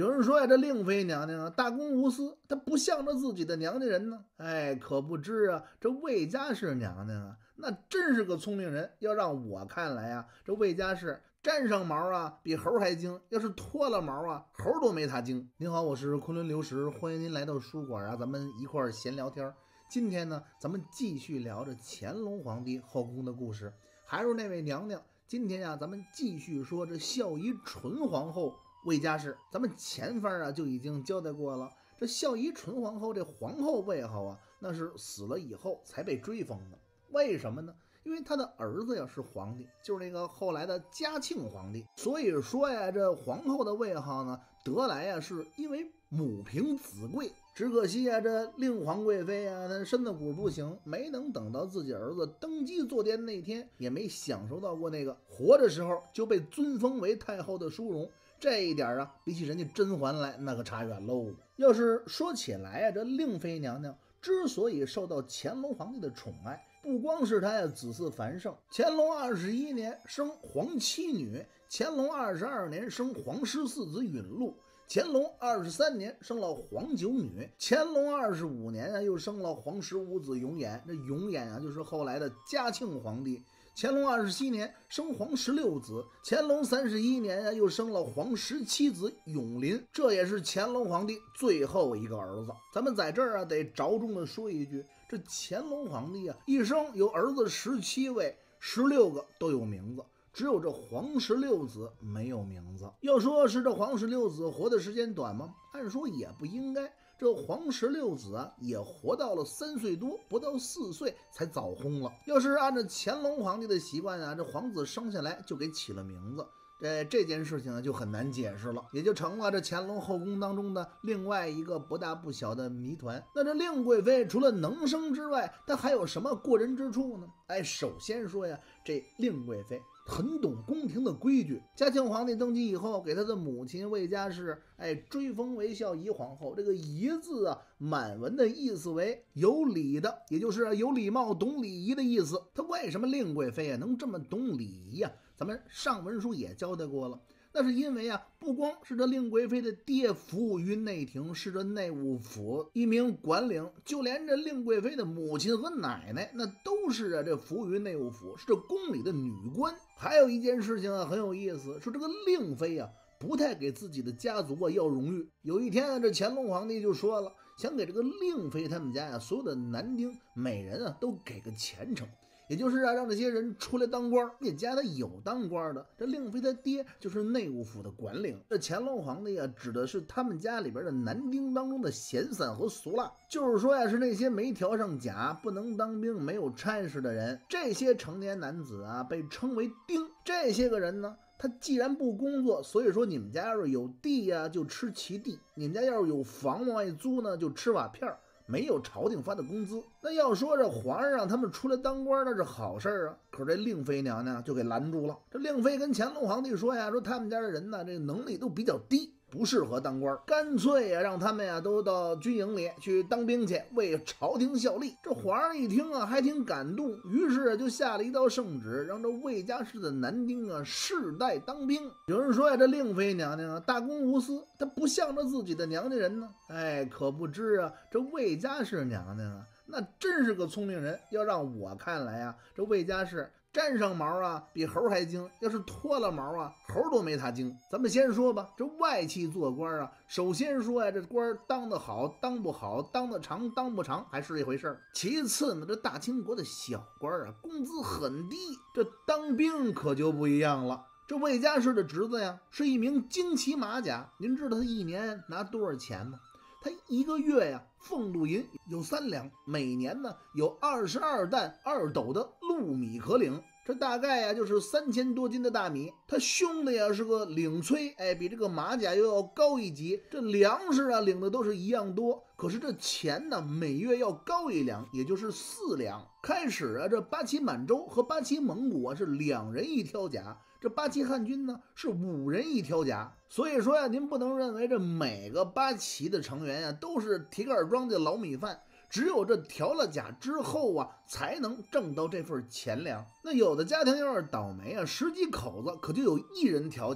有人说呀，这令妃娘娘啊，大公无私，她不向着自己的娘家人呢。可不知啊，这魏家氏娘娘啊，那真是个聪明人。要让我看来啊，这魏家氏沾上毛啊，比猴还精；要是脱了毛啊，猴都没他精。您好，我是昆仑流石，欢迎您来到书馆啊，咱们一块儿闲聊天。今天呢，咱们继续聊着乾隆皇帝后宫的故事，还是那位娘娘。今天呀，咱们继续说这孝仪纯皇后魏家氏。咱们前番啊就已经交代过了，这孝仪纯皇后这皇后位号啊，那是死了以后才被追封的。为什么呢？因为他的儿子呀是皇帝，就是那个后来的嘉庆皇帝。所以说呀，这皇后的位号呢得来呀是因为母凭子贵。只可惜啊，这令皇贵妃啊，她身子骨不行，没能等到自己儿子登基坐殿那天，也没享受到过那个活着时候就被尊封为太后的殊荣。这一点啊，比起人家甄嬛来，那可差远喽。要是说起来啊，这令妃娘娘之所以受到乾隆皇帝的宠爱，不光是她呀子嗣繁盛，乾隆21年生皇七女，乾隆22年生皇14子允禄，乾隆23年生了皇9女，乾隆25年啊又生了皇15子永琰。这永琰啊就是后来的嘉庆皇帝。乾隆27年生皇16子，乾隆31年啊又生了皇17子永璘，这也是乾隆皇帝最后一个儿子。咱们在这儿啊得着重的说一句，这乾隆皇帝啊一生有儿子17位，16个都有名字，只有这皇16子没有名字。要说是这皇16子活的时间短吗？按说也不应该。这皇16子啊也活到了3岁多，不到4岁才早薨了。要是按照乾隆皇帝的习惯啊，这皇子生下来就给起了名字，这件事情呢就很难解释了，也就成了这乾隆后宫当中的另外一个不大不小的谜团。那这令贵妃除了能生之外，她还有什么过人之处呢？首先说呀，这令贵妃很懂宫廷的规矩。嘉庆皇帝登基以后，给他的母亲魏家氏追封为孝仪皇后。这个仪字啊，满文的意思为有礼的，也就是有礼貌、懂礼仪的意思。他为什么令贵妃啊能这么懂礼仪啊？咱们上文书也交代过了，那是因为啊，不光是这令贵妃的爹服务于内廷，是这内务府一名管领，就连这令贵妃的母亲和奶奶，那都是这服务于内务府，是这宫里的女官。还有一件事情啊很有意思，说这个令妃啊不太给自己的家族要荣誉。有一天啊，这乾隆皇帝就说了，想给这个令妃他们家所有的男丁每人啊都给个前程。也就是让这些人出来当官，也家他有当官的。这令妃他爹就是内务府的管领。这乾隆皇帝啊，指的是他们家里边的男丁当中的闲散和俗辣，就是说呀，是那些没调上甲、不能当兵、没有差事的人。这些成年男子啊，被称为丁。这些个人呢，他既然不工作，所以说你们家要是有地呀，就吃其地；你们家要是有房往外租呢，就吃瓦片，没有朝廷发的工资。那要说这皇上让他们出来当官，那是好事啊。可是这令妃娘娘就给拦住了。这令妃跟乾隆皇帝说呀，说他们家的人呢，这个能力都比较低，不适合当官，干脆呀让他们呀都到军营里去当兵去，为朝廷效力。这皇上一听啊，还挺感动，于是就下了一道圣旨，让这魏家氏的男丁啊世代当兵。有人说呀，这令妃娘娘啊大公无私，她不向着自己的娘家人呢。可不知啊，这魏家氏娘娘啊，那真是个聪明人。要让我看来啊，这魏家氏沾上毛啊比猴还精；要是脱了毛啊，猴都没他精。咱们先说吧，这外戚做官啊，首先说呀，这官当得好当不好，当得长当不长还是一回事儿。其次呢，这大清国的小官啊，工资很低，这当兵可就不一样了。这魏家氏的侄子呀，是一名精骑马甲，您知道他一年拿多少钱吗？他一个月呀，俸禄银有3两，每年呢有22担2斗的禄米可领，这大概呀就是3000多斤的大米。他兄弟呀是个领催，比这个马甲又要高一级。这粮食啊领的都是一样多，可是这钱呢每月要高1两，也就是4两。开始啊，这八旗满洲和八旗蒙古啊是2人1挑甲，这八旗汉军呢是5人1挑甲。所以说呀，您不能认为这每个八旗的成员呀都是铁杆庄稼老米饭，只有这调了甲之后啊，才能挣到这份钱粮。那有的家庭要是倒霉啊，10几口子可就有1人调甲，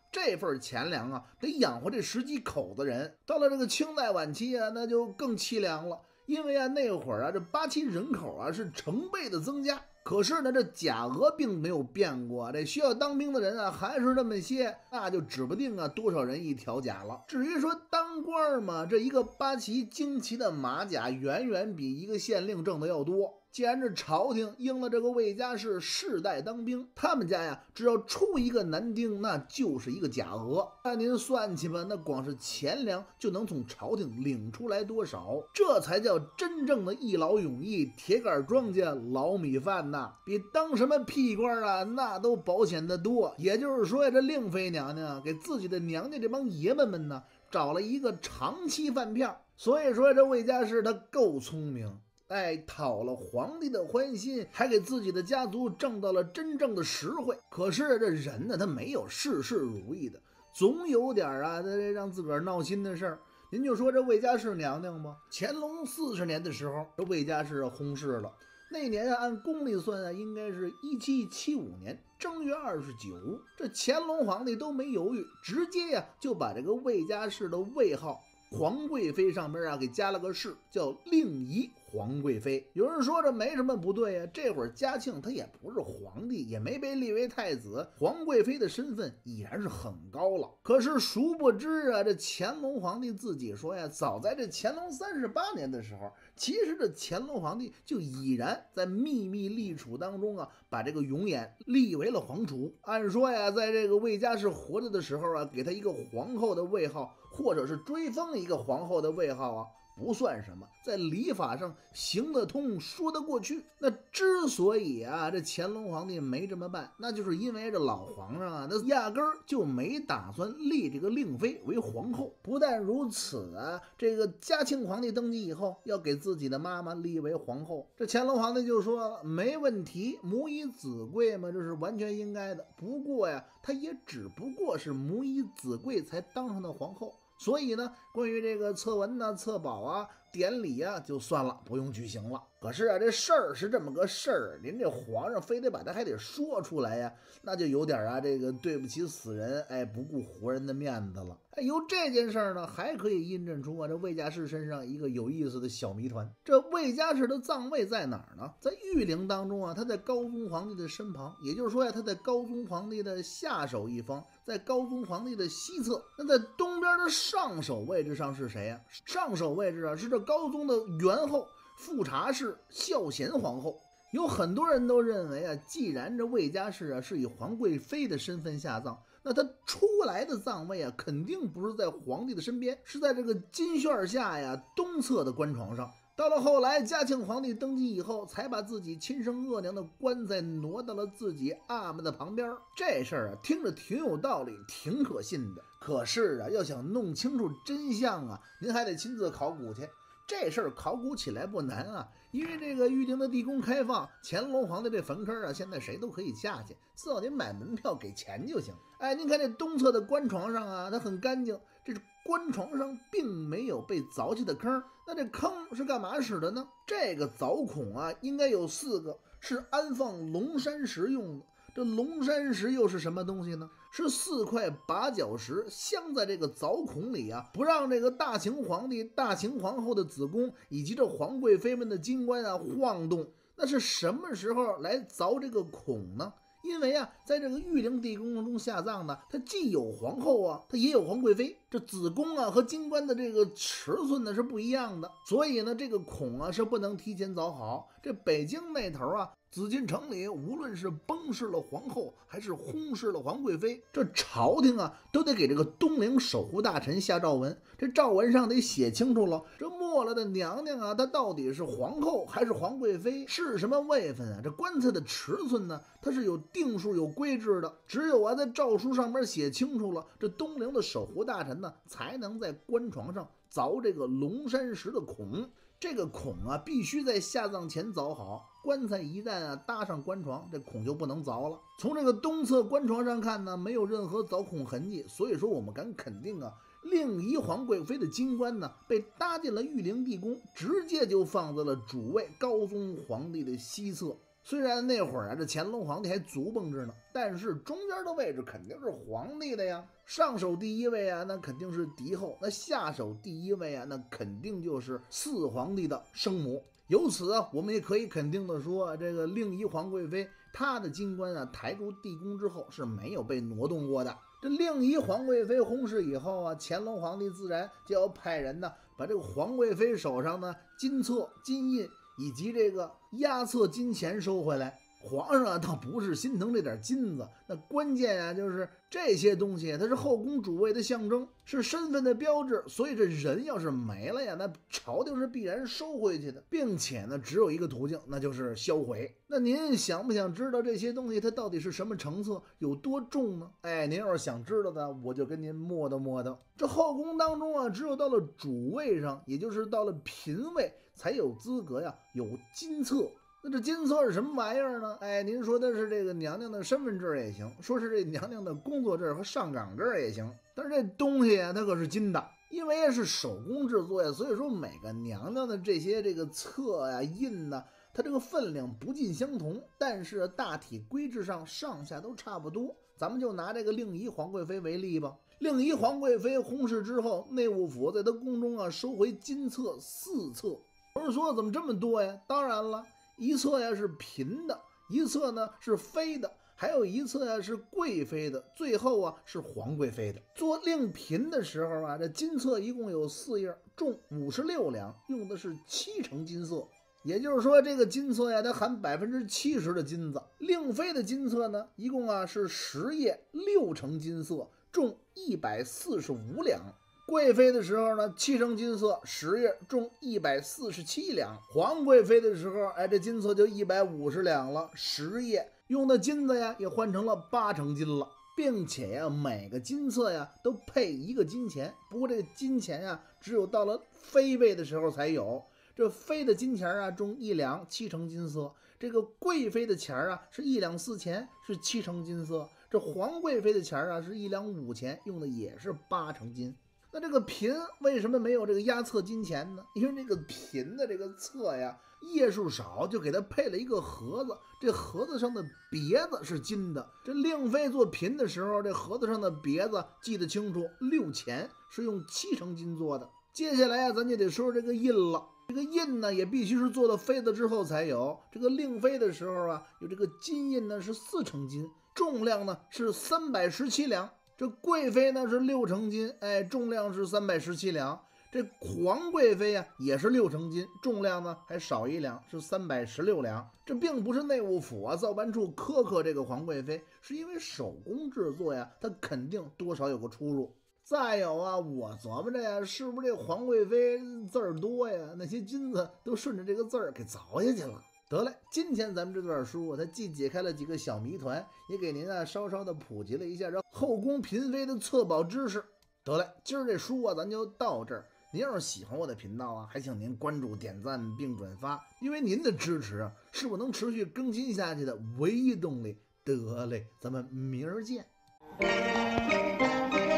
这份钱粮啊，得养活这10几口子人。到了这个清代晚期啊，那就更凄凉了。因为啊，那会儿啊，这八旗人口啊是成倍的增加，可是呢，这甲额并没有变过，这需要当兵的人啊还是那么些，那就指不定啊多少人一条甲了。至于说当官嘛，这一个八旗旌旗的马甲远远比一个县令挣的要多。既然这朝廷应了这个魏家氏世代当兵，他们家呀只要出一个男丁，那就是一个甲额。那您算去吧，那光是钱粮就能从朝廷领出来多少？这才叫真正的一劳永逸，铁杆庄稼老米饭呐，比当什么屁官啊那都保险得多。也就是说呀，这令妃娘娘给自己的娘家这帮爷们们呢找了一个长期饭票。所以说这魏家氏他够聪明。讨了皇帝的欢心，还给自己的家族挣到了真正的实惠。可是这人呢，他没有事事如意的，总有点啊，让自个儿闹心的事儿。您就说这魏家氏娘娘吧，乾隆40年的时候，这魏家氏薨逝了。那年啊，按公历算啊，应该是1775年正月29。这乾隆皇帝都没犹豫，直接呀就把这个魏家氏的位号皇贵妃上边啊给加了个氏，叫令仪皇贵妃。有人说这没什么不对呀，这会儿嘉庆他也不是皇帝，也没被立为太子，皇贵妃的身份已然是很高了。可是殊不知啊，这乾隆皇帝自己说呀，早在这乾隆38年的时候，其实这乾隆皇帝就已然在秘密立储当中啊，把这个永琰立为了皇储。按说呀，在这个魏家氏活着的时候啊，给他一个皇后的位号，或者是追封一个皇后的位号啊，不算什么，在礼法上行得通，说得过去。那之所以啊，这乾隆皇帝没这么办，那就是因为这老皇上啊，那压根儿就没打算立这个令妃为皇后。不但如此啊，这个嘉庆皇帝登基以后，要给自己的妈妈立为皇后，这乾隆皇帝就说了，没问题，母以子贵嘛，这是完全应该的。不过呀，他也只不过是母以子贵才当上的皇后。所以呢，关于这个册文呐、册宝啊、典礼啊，就算了，不用举行了。可是啊，这事儿是这么个事儿，您这皇上非得把它还得说出来呀，那就有点啊，这个对不起死人，不顾活人的面子了。由这件事儿呢，还可以印证出啊，这魏家氏身上一个有意思的小谜团。这魏家氏的葬位在哪儿呢？在玉陵当中啊，他在高宗皇帝的身旁，也就是说呀，他在高宗皇帝的下手一方，在高宗皇帝的西侧。那在东边的上手位置上是谁呀？上手位置啊，是这高宗的元后富察氏孝贤皇后。有很多人都认为啊，既然这魏家氏啊是以皇贵妃的身份下葬，那他出来的葬位啊，肯定不是在皇帝的身边，是在这个金旋下呀东侧的棺床上。到了后来，嘉庆皇帝登基以后，才把自己亲生额娘的棺材挪到了自己阿玛的旁边。这事儿啊，听着挺有道理，挺可信的。可是啊，要想弄清楚真相啊，您还得亲自考古去。这事儿考古起来不难啊，因为这个玉陵的地宫开放，乾隆皇帝这坟坑啊，现在谁都可以下去，只要您买门票给钱就行。您看这东侧的棺床上啊，它很干净，这棺床上并没有被凿起的坑。那这坑是干嘛使的呢？这个凿孔啊，应该有4个，是安放龙山石用的。这龙山石又是什么东西呢？是4块拔角石镶在这个凿孔里啊，不让这个大清皇帝、大清皇后的子宫以及这皇贵妃们的金冠啊晃动。那是什么时候来凿这个孔呢？因为啊，在这个玉陵地宫中下葬呢，它既有皇后啊，它也有皇贵妃，这子宫啊和金冠的这个尺寸呢是不一样的，所以呢，这个孔啊是不能提前凿好。这北京那头啊，紫禁城里无论是崩逝了皇后，还是薨逝了皇贵妃，这朝廷啊都得给这个东陵守护大臣下诏文，这诏文上得写清楚了，这没了的娘娘啊，她到底是皇后还是皇贵妃，是什么位分啊？这棺材的尺寸呢，它是有定数有规制的，只有啊在诏书上面写清楚了，这东陵的守护大臣呢才能在棺床上凿这个龙山石的孔。这个孔啊必须在下葬前凿好，棺材一旦啊搭上棺床，这孔就不能凿了。从这个东侧棺床上看呢，没有任何凿孔痕迹，所以说我们敢肯定啊，令仪皇贵妃的金冠呢被搭进了玉陵地宫，直接就放在了主位高宗皇帝的西侧。 虽然那会儿啊，这乾隆皇帝还足蹦着呢，但是中间的位置肯定是皇帝的呀。上手第一位啊，那肯定是嫡后；那下手第一位啊，那肯定就是四皇帝的生母。由此啊，我们也可以肯定的说，这个令仪皇贵妃她的金冠啊，抬入地宫之后是没有被挪动过的。这令仪皇贵妃薨逝以后啊，乾隆皇帝自然就要派人呢，把这个皇贵妃手上的金册、金印以及这个押册金钱收回来。皇上啊，倒不是心疼这点金子，那关键啊，就是这些东西它是后宫主位的象征，是身份的标志，所以这人要是没了呀，那朝廷是必然收回去的，并且呢，只有一个途径，那就是销毁。那您想不想知道这些东西它到底是什么成色，有多重呢？哎，您要是想知道的，我就跟您磨叨磨叨。这后宫当中啊，只有到了主位上，也就是到了嫔位，才有资格呀，有金册。那这金册是什么玩意儿呢？哎，您说的是这个娘娘的身份证也行，说是这娘娘的工作证和上岗证也行，但是这东西啊，它可是金的，因为是手工制作呀，所以说每个娘娘的这些这个册呀、印呢，它这个分量不尽相同，但是大体规制上上下都差不多。咱们就拿这个令仪皇贵妃为例吧。令仪皇贵妃薨逝之后，内务府在她宫中啊收回金册4册。有人说怎么这么多呀？当然了。一册呀是嫔的，一册呢是妃的，还有一册呀是贵妃的，最后啊是皇贵妃的。做令嫔的时候啊，这金册一共有4页，重56两，用的是7成金色。也就是说，这个金册呀，它含70%的金子。令妃的金册呢，一共啊是10页，6成金色，重145两。贵妃的时候呢，7成金色，10页，重147两。皇贵妃的时候，哎，这金色就150两了，10页，用的金子呀也换成了8成金了，并且呀，每个金册呀都配1个金钱。不过这个金钱呀，只有到了妃位的时候才有。这妃的金钱啊，重1两，7成金色；这个贵妃的钱啊，是1两4钱，是7成金色；这皇贵妃的钱啊，是1两5钱，用的也是8成金。那这个嫔为什么没有这个押册金钱呢？因为这个嫔的这个册呀，页数少，就给它配了一个盒子，这盒子上的别子是金的。这令妃做嫔的时候，这盒子上的别子记得清楚，6钱是用7成金做的。接下来啊，咱就得说这个印了。这个印呢，也必须是做了妃子之后才有。这个令妃的时候啊，有这个金印呢是4成金，重量呢是317两。这贵妃呢是6成金，哎，重量是317两。这皇贵妃啊也是6成金，重量呢还少1两，是316两。这并不是内务府啊造办处苛刻这个皇贵妃，是因为手工制作呀，它肯定多少有个出入。再有啊，我琢磨着呀，是不是这皇贵妃字儿多呀？那些金子都顺着这个字儿给凿下去了。得嘞，今天咱们这段书啊，它既解开了几个小谜团，也给您啊稍稍的普及了一下这后宫嫔妃的册宝知识。得嘞，今儿这书啊，咱就到这儿。您要是喜欢我的频道啊，还请您关注、点赞并转发，因为您的支持啊，是我能持续更新下去的唯一动力。得嘞，咱们明儿见。